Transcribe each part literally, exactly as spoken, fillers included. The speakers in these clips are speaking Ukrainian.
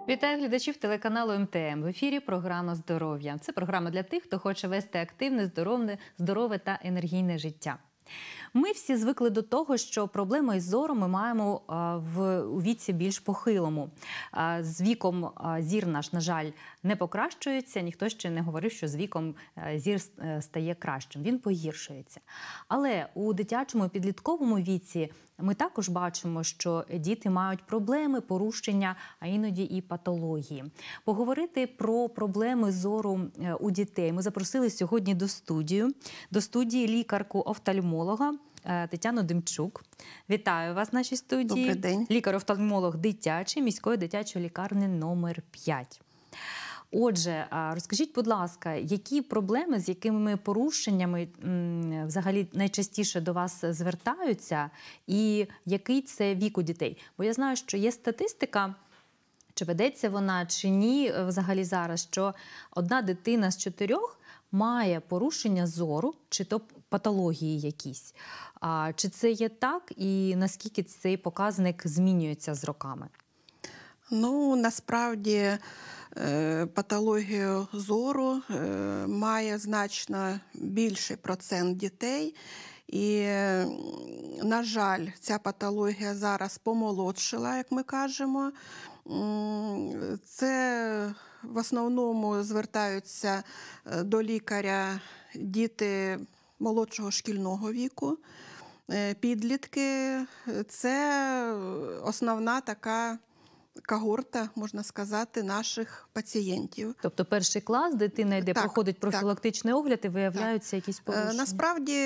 Вітаю глядачів телеканалу ем те ем. В ефірі програма «Здоров'я». Це програма для тих, хто хоче вести активне, здорове, здорове та енергійне життя. Ми всі звикли до того, що проблеми із зором ми маємо в, у віці більш похилому. З віком зір наш, на жаль, не покращується. Ніхто ще не говорив, що з віком зір стає кращим. Він погіршується. Але у дитячому і підлітковому віці ми також бачимо, що діти мають проблеми, порушення, а іноді і патології. Поговорити про проблеми зору у дітей ми запросили сьогодні до студії, до студії лікарку-офтальмолога Тетяну Демчук. Вітаю вас в нашій студії. Добрий день. Лікар-офтальмолог дитячий міської дитячої лікарні номер п'ять. Отже, розкажіть, будь ласка, які проблеми, з якими порушеннями взагалі найчастіше до вас звертаються і який це вік у дітей? Бо я знаю, що є статистика, чи ведеться вона, чи ні взагалі зараз, що одна дитина з чотирьох має порушення зору, чи то патології якісь. А, чи це є так і наскільки цей показник змінюється з роками? Ну, насправді, патологію зору має значно більший процент дітей. І, на жаль, ця патологія зараз помолодшила, як ми кажемо. Це в основному звертаються до лікаря діти молодшого шкільного віку. Підлітки – це основна така когорта, можна сказати, наших пацієнтів. Тобто перший клас, дитина йде, так, проходить профілактичний так. огляд і виявляються так. якісь порушення? Насправді,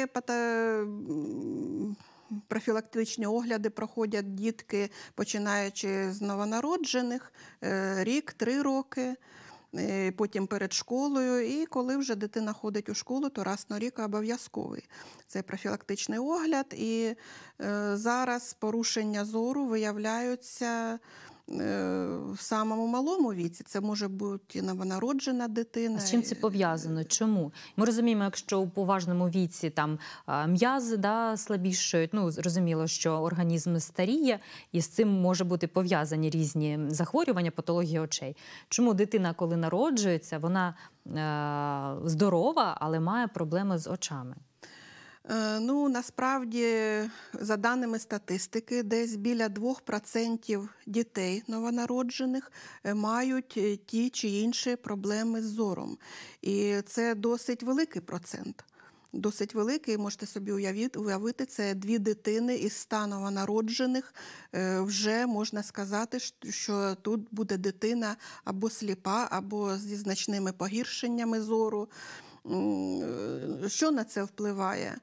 профілактичні огляди проходять дітки, починаючи з новонароджених, рік, три роки, потім перед школою. І коли вже дитина ходить у школу, то раз на рік обов'язковий. Це профілактичний огляд. І зараз порушення зору виявляються в самому малому віці. Це може бути новонароджена дитина. А з чим це пов'язано? Чому? Ми розуміємо, якщо у поважному віці там м'язи да, слабішають, ну, зрозуміло, що організм старіє, і з цим може бути пов'язані різні захворювання, патології очей. Чому дитина, коли народжується, вона е- здорова, але має проблеми з очами? Ну, насправді, за даними статистики, десь біля двох відсотків дітей новонароджених мають ті чи інші проблеми з зором. І це досить великий процент. Досить великий, можете собі уявити, це дві дитини із ста новонароджених. Вже можна сказати, що тут буде дитина або сліпа, або зі значними погіршеннями зору. Що на це впливає?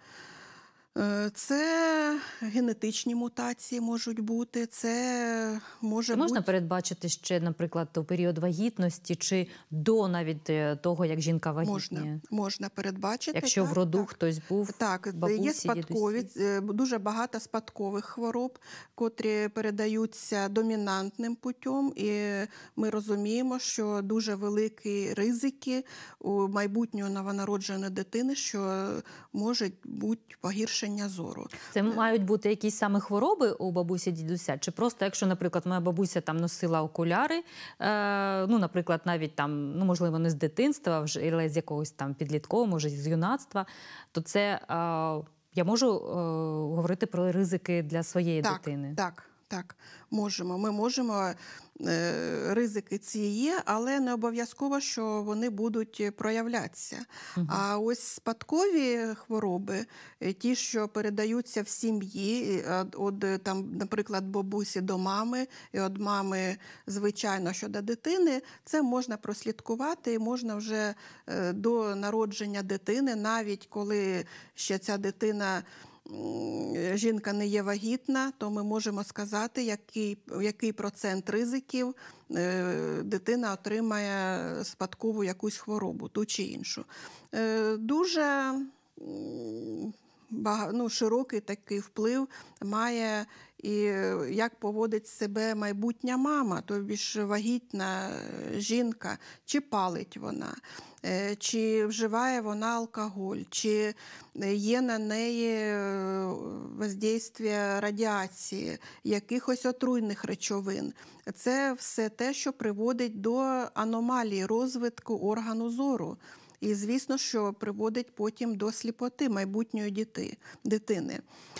Це генетичні мутації можуть бути, це може бути... Можна бути... передбачити ще, наприклад, у період вагітності, чи до навіть того, як жінка вагітніє? Можна, можна передбачити. Якщо так, в роду так. хтось був, так, бабусі, є спадкові, дідусі. Дуже багато спадкових хвороб, котрі передаються домінантним путем, і ми розуміємо, що дуже великі ризики у майбутнього новонародженої дитини, що може бути погіршення зору. Це мають бути якісь саме хвороби у бабусі, дідуся? Чи просто, якщо, наприклад, моя бабуся там носила окуляри, е, ну, наприклад, навіть там, ну, можливо, не з дитинства, але з якогось там підліткового, може, з юнацтва, то це, е, я можу е, говорити про ризики для своєї так, дитини? Так, так, можемо. Ми можемо, е, ризики ці є, але не обов'язково, що вони будуть проявлятися. Угу. А ось спадкові хвороби, ті, що передаються в сім'ї, от, там, наприклад, бабусі до мами, і від мами, звичайно, що до дитини, це можна прослідкувати, і можна вже до народження дитини, навіть коли ще ця дитина, жінка не є вагітна, то ми можемо сказати, який, який процент ризиків дитина отримає спадкову якусь хворобу, ту чи іншу. Дуже ну, широкий такий вплив має і як поводить себе майбутня мама, тобі ж вагітна жінка, чи палить вона, чи вживає вона алкоголь, чи є на неї воздействие радіації, якихось отруйних речовин. Це все те, що приводить до аномалії розвитку органу зору. І, звісно, що приводить потім до сліпоти майбутньої діти, дитини.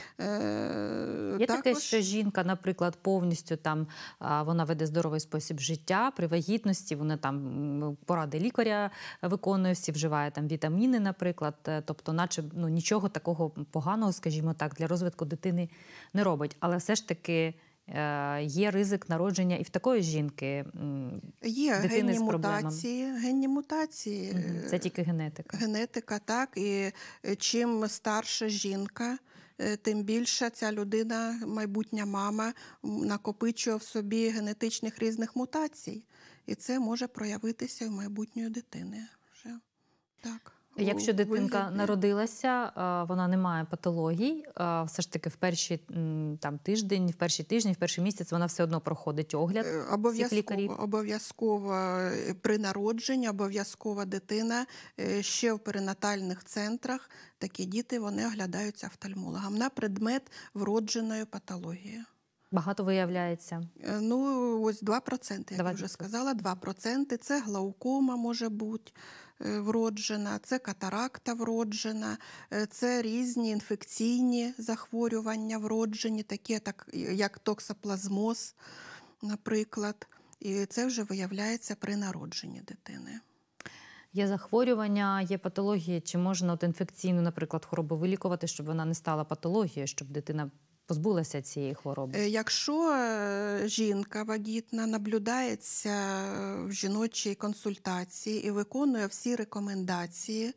Е, Є також... таке, що жінка, наприклад, повністю там, вона веде здоровий спосіб життя, при вагітності вона там поради лікаря виконує, всі вживає там вітаміни, наприклад, тобто наче ну, нічого такого поганого, скажімо так, для розвитку дитини не робить. Але все ж таки є ризик народження і в такої жінки, є дитини генні з проблемами. Мутації, генні мутації. Угу. Це тільки генетика. Генетика, так. І чим старша жінка, тим більше ця людина, майбутня мама, накопичує в собі генетичних різних мутацій. І це може проявитися в майбутньої дитини. Вже. Так. Якщо дитинка Вигляді. народилася, вона не має патологій, все ж таки в перший там, тиждень, в перший тиждень, в перший місяць вона все одно проходить огляд всіх лікарів? Обов'язково при народженні, обов'язково дитина ще в перинатальних центрах. Такі діти, вони оглядаються офтальмологом на предмет вродженої патології. Багато виявляється? Ну, ось два відсотки, як я вже сказала, два відсотки. Це глаукома може бути вроджена, це катаракта вроджена, це різні інфекційні захворювання вроджені, такі так, як токсоплазмоз, наприклад. І це вже виявляється при народженні дитини. Є захворювання, є патології. Чи можна от інфекційну, наприклад, хворобу вилікувати, щоб вона не стала патологією, щоб дитина позбулася цієї хвороби? Якщо жінка вагітна наблюдається в жіночій консультації і виконує всі рекомендації,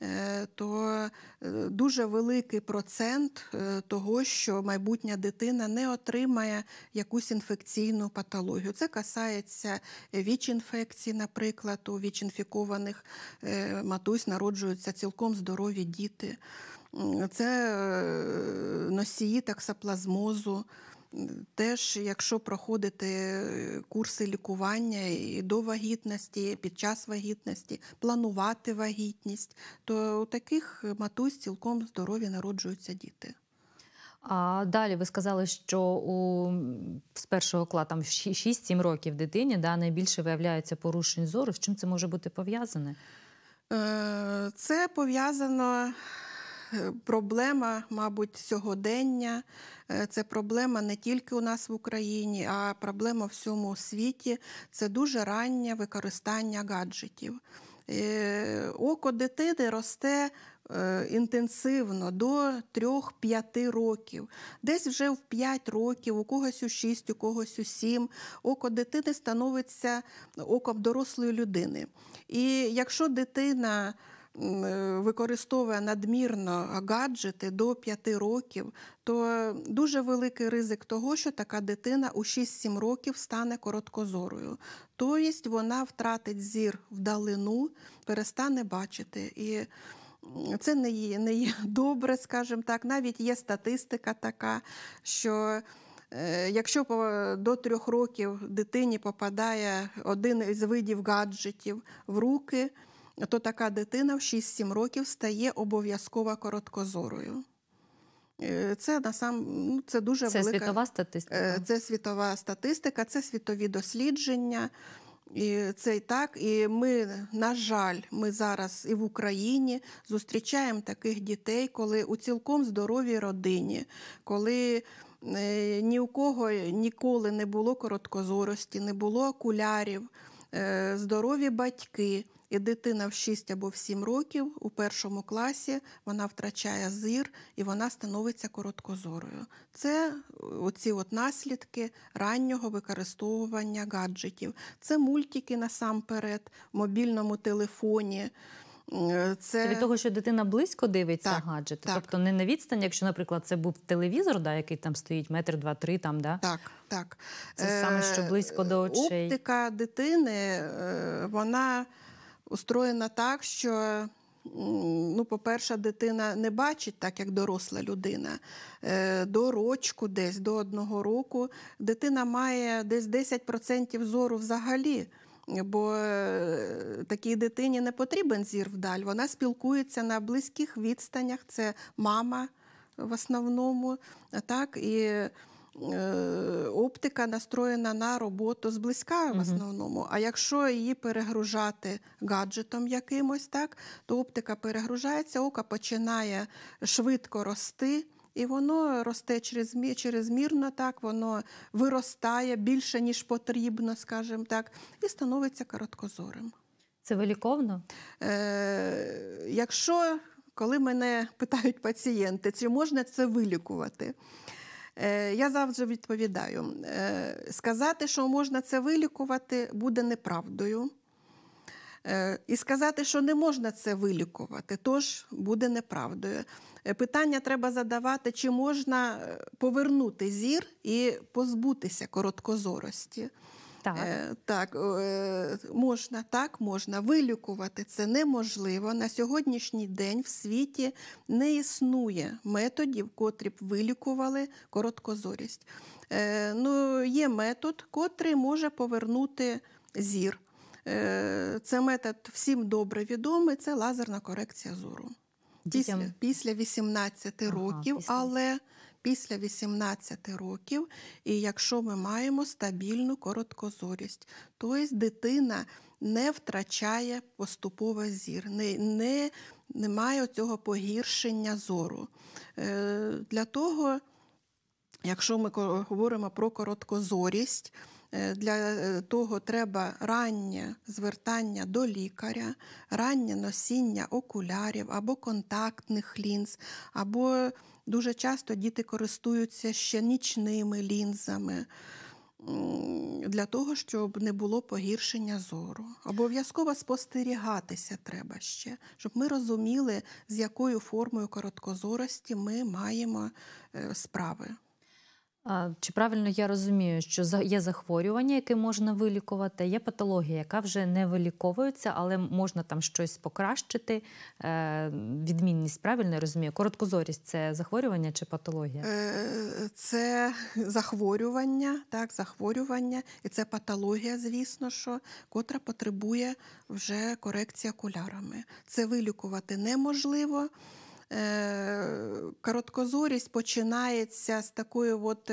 то дуже великий процент того, що майбутня дитина не отримає якусь інфекційну патологію. Це касається ВІЧ-інфекцій, наприклад, у ВІЧ-інфікованих матусь народжуються цілком здорові діти. Це носії токсоплазмозу. Теж, якщо проходити курси лікування і до вагітності, і під час вагітності, планувати вагітність, то у таких матусь цілком здорові народжуються діти. А далі ви сказали, що у, з першого класу шість-сім років дитині да, найбільше виявляється порушень зору. З чим це може бути пов'язане? Це пов'язано... Проблема, мабуть, сьогодення. Це проблема не тільки у нас в Україні, а проблема в всьому світі. Це дуже раннє використання гаджетів. Око дитини росте інтенсивно до трьох-п'яти років. Десь вже в п'ять років, у когось у шість, у когось у сім. Око дитини становиться оком дорослої людини. І якщо дитина використовує надмірно гаджети до п'яти років, то дуже великий ризик того, що така дитина у шість-сім років стане короткозорою. Тобто вона втратить зір вдалину, перестане бачити. І це не є, не є добре, скажімо так. Навіть є статистика така, що якщо до трьох років дитині попадає один із видів гаджетів в руки, то така дитина в шість-сім років стає обов'язково короткозорою. Це, насам, це дуже це велика... світова статистика? Це світова статистика, це світові дослідження. І це і так. І ми, на жаль, ми зараз і в Україні зустрічаємо таких дітей, коли у цілком здоровій родині, коли ні у кого ніколи не було короткозорості, не було окулярів, здорові батьки. І дитина в шість або в сім років у першому класі вона втрачає зір і вона становиться короткозорою. Це оці от наслідки раннього використовування гаджетів. Це мультики насамперед, в мобільному телефоні. Це... Це від того, що дитина близько дивиться так, гаджети? Так. Тобто не на відстані, якщо, наприклад, це був телевізор, да, який там стоїть метр, два, три, там, да? Так, так. Це саме, що близько до очей. Оптика дитини, вона устроєна так, що ну, по-перше, дитина не бачить так, як доросла людина. Е, До рочку десь, до одного року, дитина має десь десять відсотків зору взагалі. Бо е, такій дитині не потрібен зір вдаль. Вона спілкується на близьких відстанях. Це мама в основному. Так? І е, оптика настроєна на роботу зблизька в основному. А якщо її перегружати гаджетом якимось, так, то оптика перегружається, око починає швидко рости. І воно росте черезмірно, так, воно виростає більше, ніж потрібно, скажімо так, і становиться короткозорим. Це виліковно? Е, якщо, коли мене питають пацієнти, чи можна це вилікувати, е, я завжди відповідаю, е, сказати, що можна це вилікувати, буде неправдою. І сказати, що не можна це вилікувати, тож буде неправдою. Питання треба задавати, чи можна повернути зір і позбутися короткозорості. Так. Е, так, е, можна, так, можна. Вилікувати це неможливо. На сьогоднішній день в світі не існує методів, котрі б вилікували короткозорість. Е, ну, є метод, котрий може повернути зір. Це метод всім добре відомий, це лазерна корекція зору. Після, після вісімнадцяти ага, років, після... але після вісімнадцяти років, і якщо ми маємо стабільну короткозорість, тобто дитина не втрачає поступово зір, не, не, немає цього погіршення зору. Е, для того, якщо ми говоримо про короткозорість, для того треба раннє звертання до лікаря, раннє носіння окулярів або контактних лінз, або дуже часто діти користуються ще нічними лінзами для того, щоб не було погіршення зору. Обов'язково спостерігатися треба ще, щоб ми розуміли, з якою формою короткозорості ми маємо справи. Чи правильно я розумію, що є захворювання, яке можна вилікувати, є патологія, яка вже не виліковується, але можна там щось покращити? Відмінність, правильно я розумію? Короткозорість – це захворювання чи патологія? Це захворювання, так, захворювання, і це патологія, звісно, що, котра потребує вже корекції окулярами. Це вилікувати неможливо. Короткозорість починається з такої, от,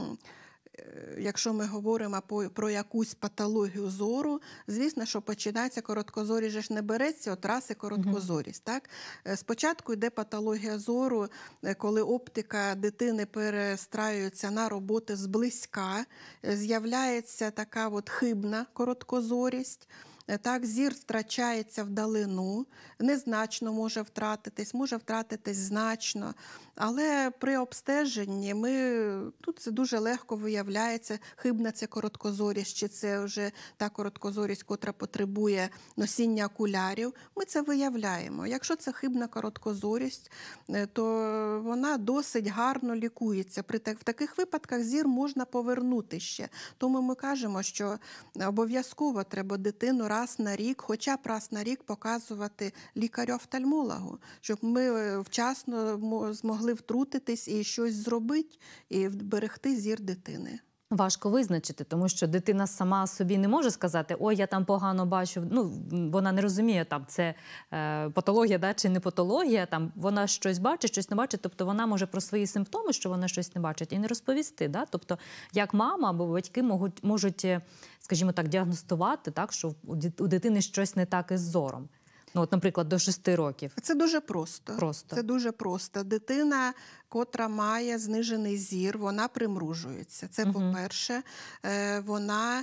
якщо ми говоримо про якусь патологію зору, звісно, що починається короткозорість, же ж не береться от раз і короткозорість. Mm-hmm. Так? Спочатку йде патологія зору, коли оптика дитини перестраюється на роботи зблизька, з'являється така от хибна короткозорість. Так, зір втрачається вдалину, незначно може втратитись, може втратитись значно, але при обстеженні ми, тут це дуже легко виявляється, хибна це короткозорість, чи це вже та короткозорість, котра потребує носіння окулярів, ми це виявляємо. Якщо це хибна короткозорість, то вона досить гарно лікується. При в таких випадках зір можна повернути ще. Тому ми кажемо, що обов'язково треба дитину раз на рік, хоча б раз на рік показувати лікарю-офтальмологу, щоб ми вчасно змогли втрутитись і щось зробити, і вберегти зір дитини. Важко визначити, тому що дитина сама собі не може сказати, ой, я там погано бачу, ну, вона не розуміє, там, це е, патологія, да, чи не патологія, там, вона щось бачить, щось не бачить, тобто вона може про свої симптоми, що вона щось не бачить, і не розповісти, да? Тобто, як мама або батьки можуть, можуть, скажімо так, діагностувати, так, що у дитини щось не так із зором. Ну, от, наприклад, до шести років. Це дуже просто. просто. Це дуже просто. Дитина, котра має знижений зір, вона примружується. Це, угу. по-перше, вона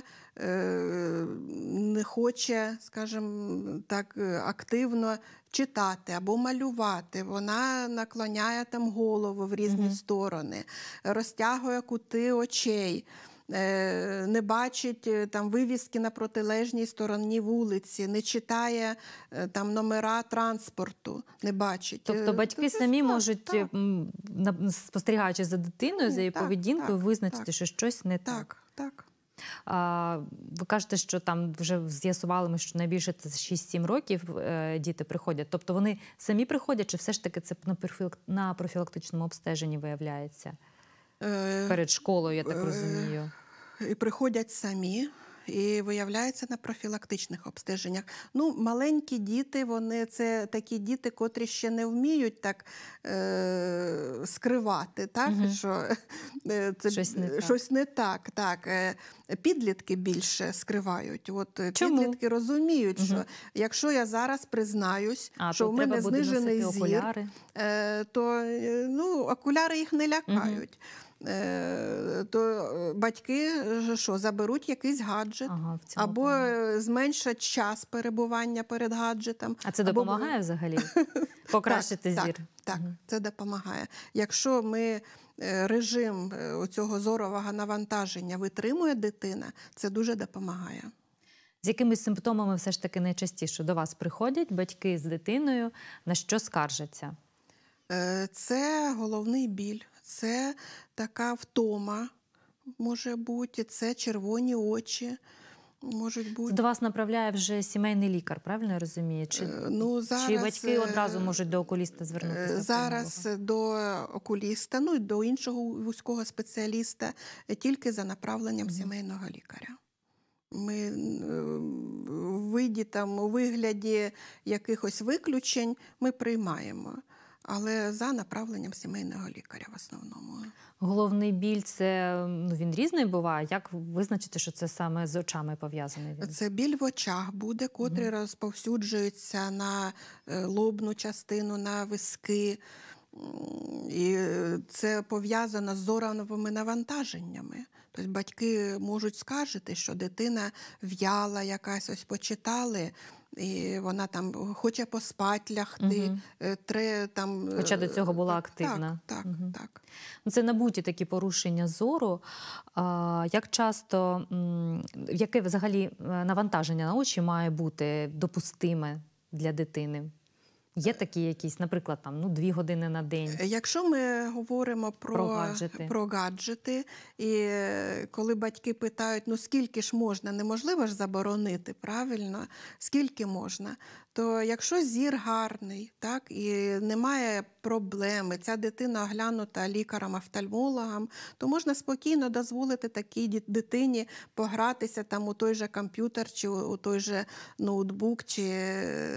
не хоче, скажімо так, активно читати або малювати. Вона наклоняє там голову в різні угу. сторони, розтягує кути очей. Не бачить там вивіски на протилежній стороні вулиці, не читає там номера транспорту, не бачить. Тобто батьки Тобто, самі так, можуть, так. спостерігаючи за дитиною, за її так, поведінкою, так, визначити, так. що щось не так. Так, так. А, ви кажете, що там вже з'ясували ми, що найбільше це шість-сім років е, діти приходять. Тобто вони самі приходять, чи все ж таки це на, профілак... на профілактичному обстеженні виявляється? Е, Перед школою, я так е, розумію. І приходять самі. І виявляється на профілактичних обстеженнях. Ну, маленькі діти, вони це такі діти, котрі ще не вміють так е, скривати, так? Угу. Що е, це щось не так. Щось не так, так. Е, підлітки більше скривають. От Чому? Підлітки розуміють, угу. що якщо я зараз признаюсь, а, що в мене знижений зір, окуляри. Е, то е, ну, окуляри їх не лякають. Угу. То батьки що, заберуть якийсь гаджет, ага, або плані. зменшать час перебування перед гаджетом. А це або... допомагає взагалі покращити так, зір? Так, так, угу. це допомагає. Якщо ми режим оцього зорового навантаження витримує дитина, це дуже допомагає. З якими симптомами все ж таки найчастіше до вас приходять батьки з дитиною, на що скаржаться? Це головний біль, це така втома може бути, це червоні очі можуть бути. До вас направляє вже сімейний лікар, правильно я розумію? Чи, ну, зараз, чи батьки одразу можуть до окуліста звернутися? Зараз до окуліста, ну і до іншого вузького спеціаліста, тільки за направленням mm-hmm. сімейного лікаря. Ми в виді, там, у вигляді якихось виключень ми приймаємо, але за направленням сімейного лікаря в основному. Головний біль, це, ну, він різний буває. Як визначити, що це саме з очами пов'язаний? Він? Це біль в очах буде, котрий mm-hmm. розповсюджується на лобну частину, на виски. І це пов'язано з зоровими навантаженнями. Тобто батьки можуть скаржити, що дитина в'яла якась, ось почитали, і вона там хоче поспати, лягти. Угу. Тре, там, Хоча до цього була активна. Так, так, угу. так. Це набуті такі порушення зору. А, як часто, яке взагалі навантаження на очі має бути допустиме для дитини? Є такі якісь, наприклад, там, ну, дві години на день? Якщо ми говоримо про, про, гаджети. про гаджети, і коли батьки питають, ну скільки ж можна, неможливо ж заборонити, правильно? Скільки можна? То якщо зір гарний, так, і немає проблеми, ця дитина оглянута лікарем-офтальмологом, то можна спокійно дозволити такій дитині погратися там у той же комп'ютер, чи у той же ноутбук, чи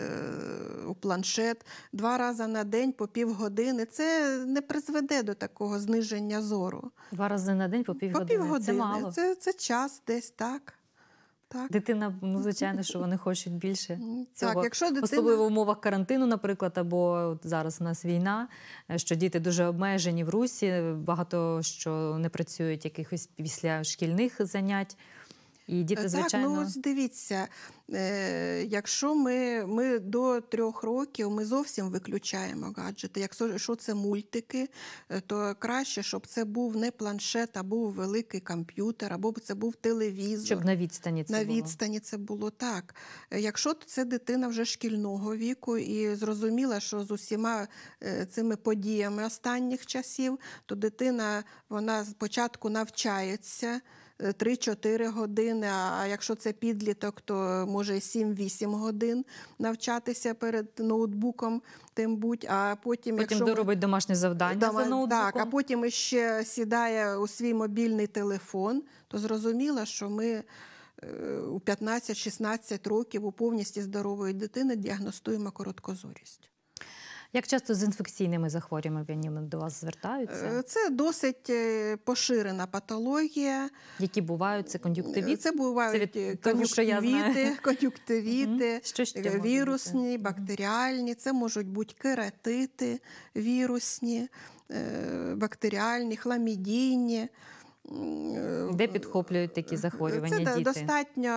у планшет два рази на день по півгодини. Це не призведе до такого зниження зору. Два рази на день по півгодини? По півгодини. Це мало? Це, це час десь, так. Так. Дитина, ну, звичайно, що вони хочуть більше цього. Так, якщо дитина... Особливо в умовах карантину, наприклад, або зараз у нас війна, що діти дуже обмежені в русі, багато що не працюють якихось після шкільних занять. І діти, звичайно... Так, ну, дивіться, е, якщо ми, ми до трьох років, ми зовсім виключаємо гаджети. Якщо це мультики, то краще, щоб це був не планшет, а був великий комп'ютер, або це був телевізор. Щоб на відстані це на було. На відстані це було, так. Якщо це дитина вже шкільного віку і зрозуміла, що з усіма цими подіями останніх часів, то дитина, вона спочатку навчається, три-чотири години, а якщо це підліток, то може сім-вісім годин навчатися перед ноутбуком, тим будь, а потім... Потім якщо доробить ми... домашнє завдання Дома... за ноутбуком. Так, а потім ще сідає у свій мобільний телефон, то зрозуміло, що ми у п'ятнадцять-шістнадцять років у повністю здорової дитини діагностуємо короткозорість. Як часто з інфекційними захворюваннями до вас звертаються? Це досить поширена патологія. Які бувають? Це кон'юнктивіт? Це бувають це від... кон'юнктивіти, кон'юнктивіти, угу. вірусні, бактеріальні. Це можуть бути кератити вірусні, бактеріальні, хламідійні. Де підхоплюють такі захворювання це діти? Це достатньо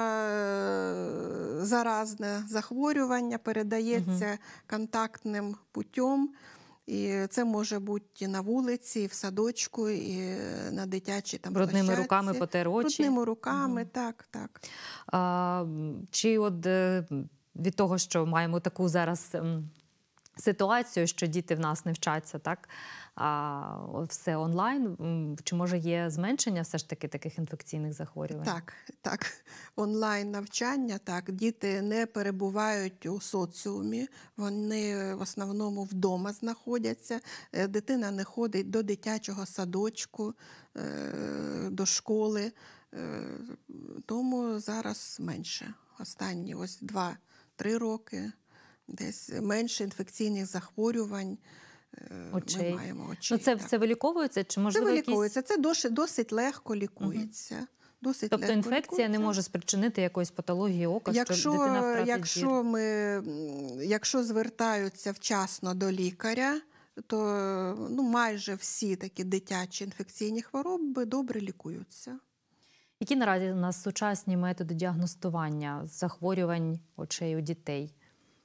заразне захворювання, передається угу. контактним путем. І це може бути на вулиці, і в садочку, і на дитячій там брудними площадці. руками потер очі? Брудними руками, угу. так, так. А, чи от від того, що маємо таку зараз ситуацію, що діти в нас не вчаться, так, а все онлайн, м, чи може є зменшення все ж таки таких інфекційних захворювань? Так, так. Онлайн навчання, так. Діти не перебувають у соціумі, вони в основному вдома знаходяться. Е, Дитина не ходить до дитячого садочку, е, до школи. Е, Тому зараз менше. Останні ось два-три роки десь менше інфекційних захворювань е, Очей. ми маємо очей. Ну, це так. все виліковується? Чи, Це можливо, якісь... виліковується. Це досить, досить легко лікується. Досить Тобто легко інфекція лікується. не може спричинити якоїсь патології ока, що Якщо, дитина втратить зір? якщо, ми, м, якщо звертаються вчасно до лікаря, то ну, майже всі такі дитячі інфекційні хвороби добре лікуються. Які наразі у нас сучасні методи діагностування захворювань очей у дітей?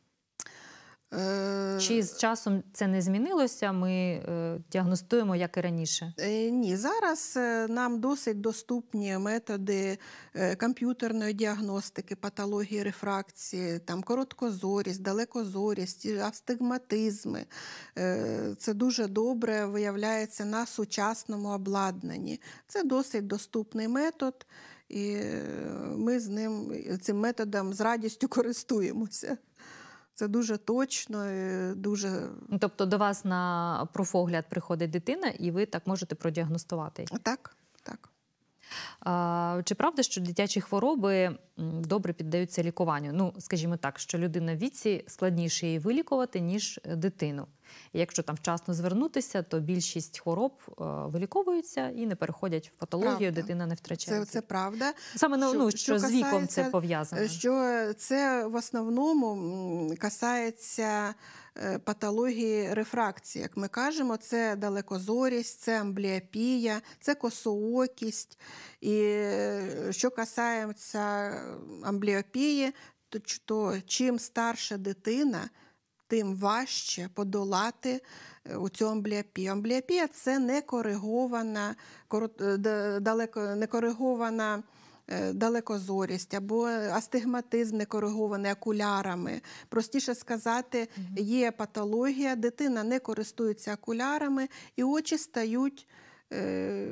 Е, Чи з часом це не змінилося, ми е, діагностуємо, як і раніше? Е, Ні, зараз е, нам досить доступні методи е, комп'ютерної діагностики, патології рефракції, там короткозорість, далекозорість, і астигматизми. Е, Це дуже добре виявляється на сучасному обладнанні. Це досить доступний метод, і е, ми з ним, цим методом з радістю користуємося. Це дуже точно, і дуже... Ну, тобто до вас на профогляд приходить дитина, і ви так можете продіагностувати? Так, так. А, чи правда, що дитячі хвороби м, добре піддаються лікуванню? Ну, скажімо так, що людина в віці складніше її вилікувати, ніж дитину. І якщо там вчасно звернутися, то більшість хвороб е, виліковуються і не переходять в патологію, Правда. дитина не втрачає Це, зір. це правда. Саме ну, Що- ну, що що з віком це касається, пов'язано. Що це в основному м, касається е, патології рефракції. Як ми кажемо, це далекозорість, це амбліопія, це косоокість. І е, що касається амбліопії, то, ч- то чим старша дитина, тим важче подолати е, оцю амбліопію. Амбліопія – це некоригована, корот- е, да- далеко, некоригована е, далекозорість або астигматизм некоригований окулярами. Простіше сказати, є патологія, дитина не користується окулярами, і очі стають е,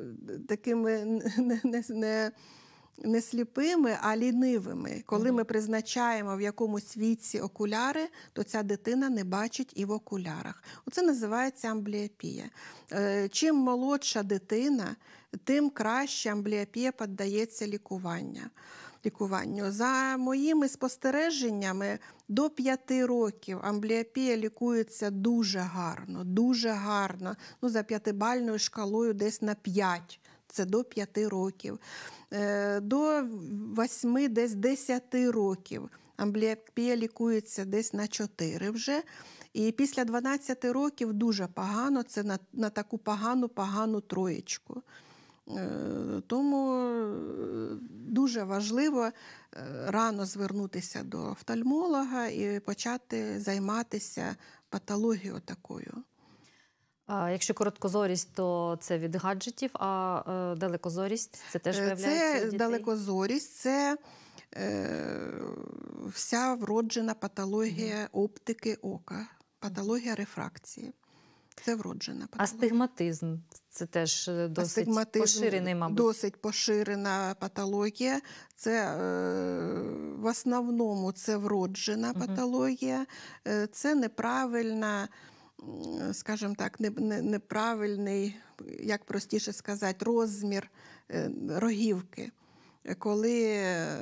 такими не, не, не, не сліпими, а лінивими. Коли ми призначаємо в якомусь віці окуляри, то ця дитина не бачить і в окулярах. Оце називається амбліопія. Е, Чим молодша дитина, тим краще амбліопія піддається лікування. лікуванню. За моїми спостереженнями, до п'яти років амбліопія лікується дуже гарно, дуже гарно. Ну, за п'ятибальною шкалою десь на п'ять. Це до п'яти років. Е, До восьми, десь десяти років амбліопія лікується десь на чотири вже. І після дванадцяти років дуже погано, це на, на таку погану-погану троєчку. Е, Тому е, дуже важливо е, рано звернутися до офтальмолога і почати займатися патологією такою. А якщо короткозорість, то це від гаджетів, а е, далекозорість – це теж виявляється у Це дітей? далекозорість, це е, вся вроджена патологія оптики ока, патологія рефракції. Це вроджена патологія. Астигматизм – це теж досить Астигматизм поширений, мабуть. Досить поширена патологія. Це е, в основному це вроджена Мгм. патологія. Е, Це неправильна, м, скажімо так, не, не, неправильний, як простіше сказати, розмір е, рогівки. Коли е,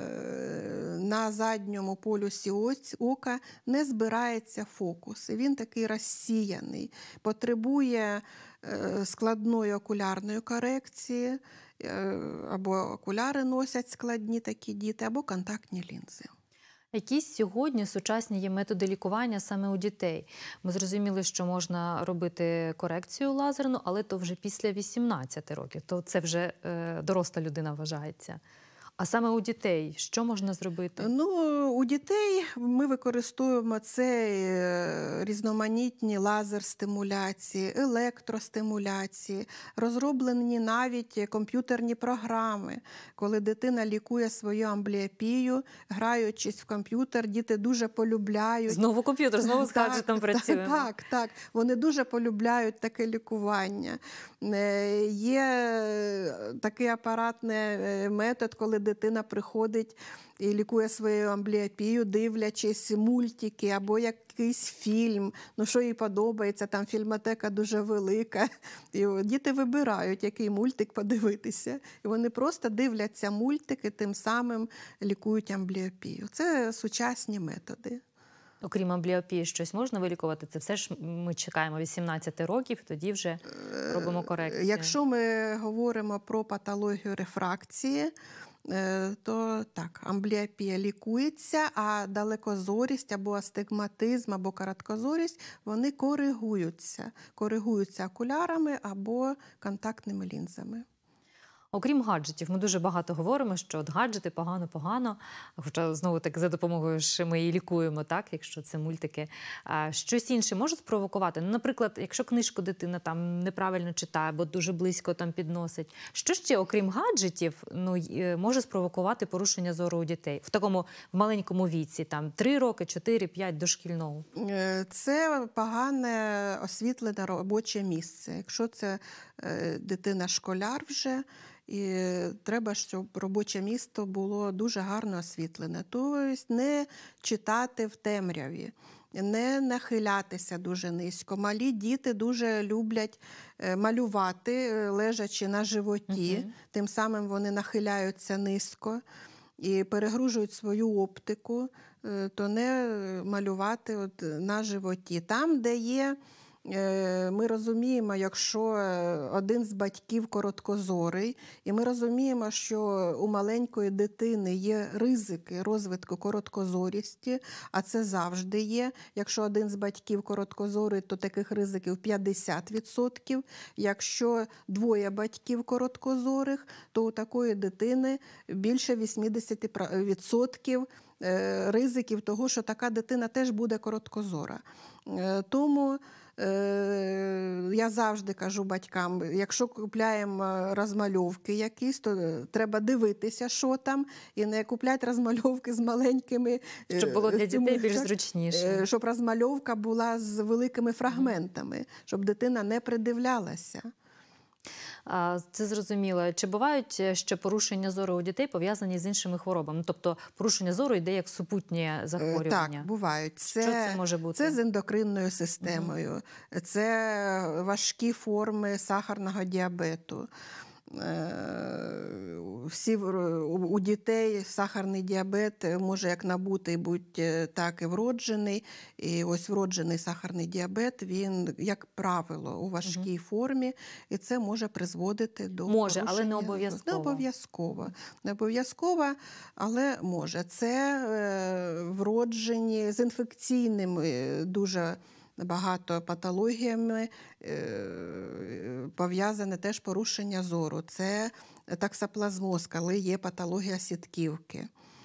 на задньому полюсі оць- ока не збирається фокус. І він такий розсіяний, потребує е, складної окулярної корекції, е, або окуляри носять складні такі діти, або контактні лінзи. Якісь сьогодні сучасні є методи лікування саме у дітей? Ми зрозуміли, що можна робити корекцію лазерну, але то вже після вісімнадцяти років. То це вже е, доросла людина вважається. А саме у дітей що можна зробити? Ну, у дітей ми використовуємо це е, різноманітні лазер-стимуляції, електростимуляції, розроблені навіть комп'ютерні програми. Коли дитина лікує свою амбліопію, граючись в комп'ютер, діти дуже полюбляють. Знову комп'ютер, знову з гаджетом працюємо. Так, так. Вони дуже полюбляють таке лікування. Е, Є такий апаратний е, метод, коли дитина приходить і лікує свою амбліопію, дивлячись мультики або якийсь фільм. Ну, що їй подобається, там фільмотека дуже велика. І діти вибирають, який мультик подивитися. І вони просто дивляться мультики, тим самим лікують амбліопію. Це сучасні методи. Окрім амбліопії, щось можна вилікувати? Це все ж ми чекаємо вісімнадцяти років, тоді вже робимо корекцію. Якщо ми говоримо про патологію рефракції, то так, амбліопія лікується, а далекозорість або астигматизм, або короткозорість, вони коригуються. Коригуються окулярами або контактними лінзами. Окрім гаджетів, ми дуже багато говоримо, що от гаджети погано-погано, хоча знову таки за допомогою ж ми і лікуємо, так, якщо це мультики. А щось інше може спровокувати? Ну, наприклад, якщо книжку дитина там неправильно читає або дуже близько там підносить, що ще, окрім гаджетів, ну, може спровокувати порушення зору у дітей в такому в маленькому віці, там три роки, чотири, п'ять, дошкільного? Це погане освітлене робоче місце. Якщо це дитина-школяр вже, і треба, щоб робоче місто було дуже гарно освітлене. Тобто не читати в темряві, не нахилятися дуже низько. Малі діти дуже люблять малювати, лежачи на животі. Uh-huh. Тим самим вони нахиляються низько і перегружують свою оптику, то не малювати от на животі. Там, де є, ми розуміємо, якщо один з батьків короткозорий, і ми розуміємо, що у маленької дитини є ризики розвитку короткозорісті, а це завжди є. Якщо один з батьків короткозорий, то таких ризиків п'ятдесят відсотків. Якщо двоє батьків короткозорих, то у такої дитини більше вісімдесят відсотків ризиків того, що така дитина теж буде короткозора. Тому я завжди кажу батькам, якщо купляємо розмальовки якісь, то треба дивитися, що там, і не купляти розмальовки з маленькими. Щоб було для дітей більш зручніше. Щоб розмальовка була з великими фрагментами, щоб дитина не придивлялася. Це зрозуміло. Чи бувають ще порушення зору у дітей пов'язані з іншими хворобами? Тобто порушення зору йде як супутнє захворювання? Так, бувають. Це, Що це може бути? Це з ендокринною системою, угу. Це важкі форми сахарного діабету. Всі, у дітей сахарний діабет може як набутий, бути так і вроджений. І ось вроджений сахарний діабет, він, як правило, у важкій угу. формі, і це може призводити до Може, порушення. але не обов'язково. Не обов'язково. Не обов'язково, але може. Це вроджені з інфекційними дуже багато патологіями пов'язане теж порушення зору. Це таксоплазмоз, коли є патологія сітківки.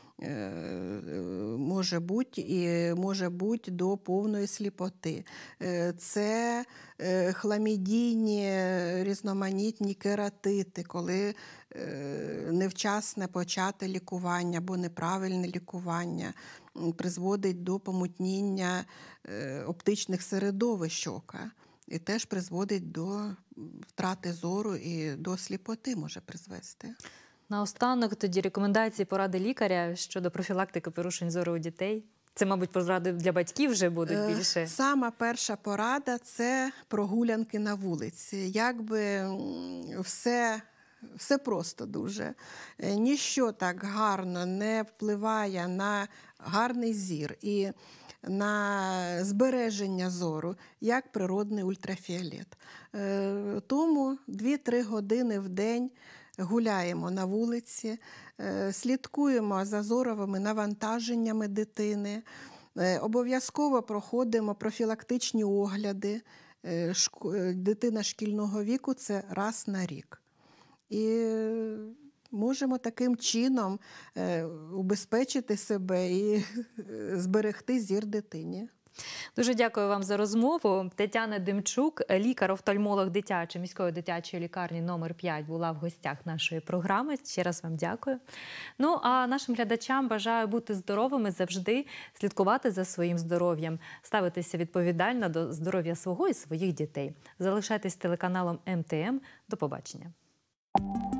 Може бути і може бути до повної сліпоти. Це хламідійні різноманітні кератити, коли невчасне почати лікування або неправильне лікування призводить до помутніння оптичних середовищ ока. І теж призводить до втрати зору і до сліпоти може призвести. Наостанок тоді рекомендації, поради лікаря щодо профілактики порушень зору у дітей. Це, мабуть, поради для батьків вже будуть більше. Сама перша порада – це прогулянки на вулиці. Якби все... Все просто дуже. Ніщо так гарно не впливає на гарний зір і на збереження зору, як природний ультрафіолет. Тому дві-три години в день гуляємо на вулиці, слідкуємо за зоровими навантаженнями дитини, обов'язково проходимо профілактичні огляди. Дитина шкільного віку – це раз на рік. І можемо таким чином е, убезпечити себе і е, зберегти зір дитині. Дуже дякую вам за розмову. Тетяна Демчук, лікар-офтальмолог дитячої міської дитячої лікарні номер п'ять, була в гостях нашої програми. Ще раз вам дякую. Ну, а нашим глядачам бажаю бути здоровими завжди, слідкувати за своїм здоров'ям, ставитися відповідально до здоров'я свого і своїх дітей. Залишайтесь з телеканалом ем те ем. До побачення.